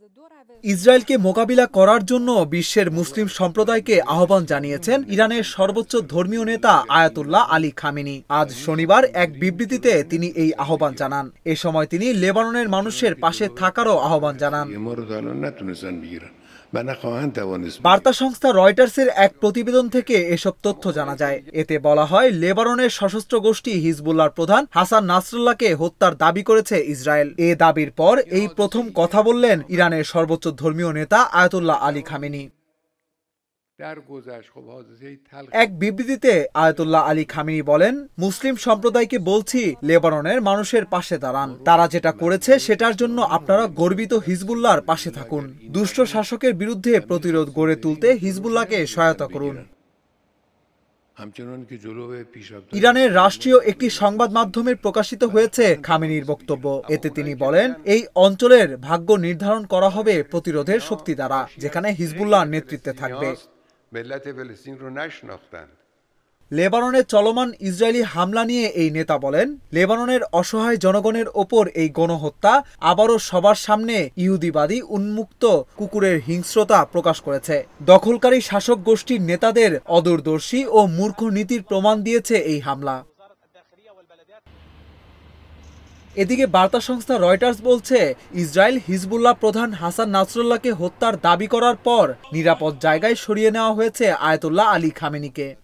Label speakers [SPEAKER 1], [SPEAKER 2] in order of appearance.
[SPEAKER 1] ইসরায়েলকে মোকাবিলা করার জন্য বিশ্বের মুসলিম সম্প্রদায়কে আহ্বান জানিয়েছেন ইরানের সর্বোচ্চ ধর্মীয় নেতা আয়াতুল্লাহ আলী খামেনি। আজ শনিবার এক বিবৃতিতে তিনি এই আহ্বান জানান। এ সময় তিনি লেবাননের মানুষের পাশে থাকারও আহ্বান জানান। বার্তা সংস্থা রয়টার্সের এক প্রতিবেদন থেকে এসব তথ্য জানা যায়। এতে বলা হয়, লেবাননের সশস্ত্র গোষ্ঠী হিজবুল্লাহর প্রধান হাসান নাসরুল্লাহকে হত্যার দাবি করেছে ইসরায়েল। এ দাবির পর এই প্রথম কথা বললেন ইরানের সর্বোচ্চ ধর্মীয় নেতা আয়াতুল্লাহ আলী খামেনি। এক বিবৃতিতে আয়াতুল্লাহ আলী খামেনি বলেন, মুসলিম সম্প্রদায়কে বলছি, লেবাননের মানুষের পাশে দাঁড়ান। তারা যেটা করেছে সেটার জন্য আপনারা গর্বিত, হিজবুল্লাহর পাশে থাকুন। দুষ্ট শাসকের বিরুদ্ধে প্রতিরোধ গড়ে তুলতে হিজবুল্লাহকে সহায়তা করুন। ইরানের রাষ্ট্রীয় একটি সংবাদ মাধ্যমে প্রকাশিত হয়েছে খামেনির বক্তব্য। এতে তিনি বলেন, এই অঞ্চলের ভাগ্য নির্ধারণ করা হবে প্রতিরোধের শক্তি দ্বারা, যেখানে হিজবুল্লাহর নেতৃত্বে থাকবে। লেবাননে চলমান ইসরায়েলি হামলা নিয়ে এই নেতা বলেন, লেবাননের অসহায় জনগণের ওপর এই গণহত্যা আবারও সবার সামনে ইহুদিবাদী উন্মুক্ত কুকুরের হিংস্রতা প্রকাশ করেছে। দখলকারী শাসক গোষ্ঠীর নেতাদের অদূরদর্শী ও মূর্খ নীতির প্রমাণ দিয়েছে এই হামলা। এদিকে বার্তা সংস্থা রয়টার্স বলছে, ইসরায়েল হিজবুল্লাহ প্রধান হাসান নাসরুল্লাহকে হত্যার দাবি করার পর নিরাপদ জায়গায় সরিয়ে নেওয়া হয়েছে আয়াতুল্লাহ আলী খামেনিকে।